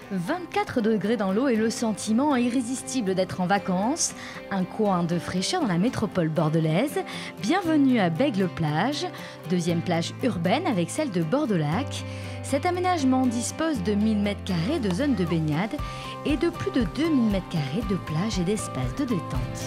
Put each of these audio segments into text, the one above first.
24 degrés dans l'eau et le sentiment irrésistible d'être en vacances. Un coin de fraîcheur dans la métropole bordelaise. Bienvenue à Bègle-Plage, deuxième plage urbaine avec celle de Bord-de-Lac. Cet aménagement dispose de 1000 m² de zones de baignade et de plus de 2000 m² de plage et d'espaces de détente.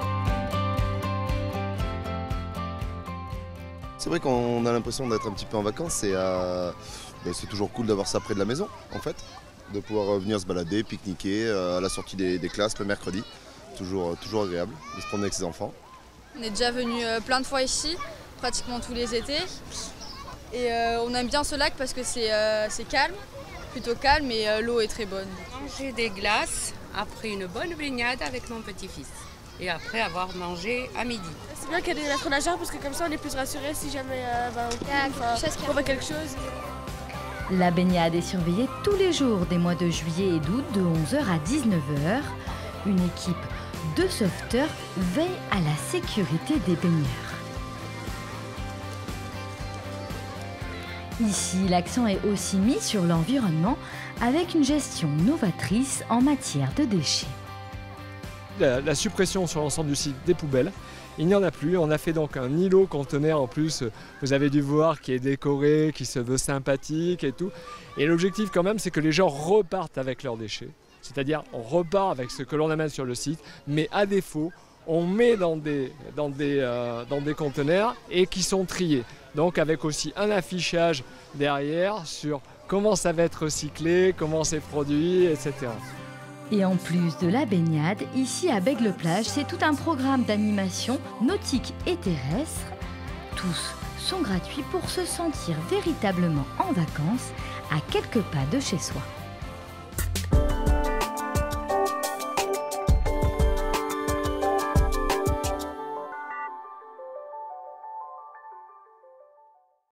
C'est vrai qu'on a l'impression d'être un petit peu en vacances et c'est toujours cool d'avoir ça près de la maison en fait. De pouvoir venir se balader, pique-niquer à la sortie des classes le mercredi. Toujours agréable de se promener avec ses enfants. On est déjà venu plein de fois ici, pratiquement tous les étés. Et on aime bien ce lac parce que c'est calme, plutôt calme et l'eau est très bonne. Manger des glaces après une bonne baignade avec mon petit-fils. Et après avoir mangé à midi. C'est bien qu'il y ait des maîtres nageurs parce que comme ça on est plus rassurés si jamais on voit quelque chose. La baignade est surveillée tous les jours des mois de juillet et d'août de 11h à 19h. Une équipe de sauveteurs veille à la sécurité des baigneurs. Ici, l'accent est aussi mis sur l'environnement avec une gestion novatrice en matière de déchets. La suppression sur l'ensemble du site des poubelles. Il n'y en a plus. On a fait donc un îlot conteneur en plus, vous avez dû voir, qui est décoré, qui se veut sympathique et tout. Et l'objectif quand même, c'est que les gens repartent avec leurs déchets. C'est-à-dire, on repart avec ce que l'on amène sur le site, mais à défaut, on met dans des conteneurs et qui sont triés. Donc avec aussi un affichage derrière sur comment ça va être recyclé, comment c'est produit, etc. Et en plus de la baignade, ici à Bègle-Plage, c'est tout un programme d'animation nautique et terrestre. Tous sont gratuits pour se sentir véritablement en vacances à quelques pas de chez soi.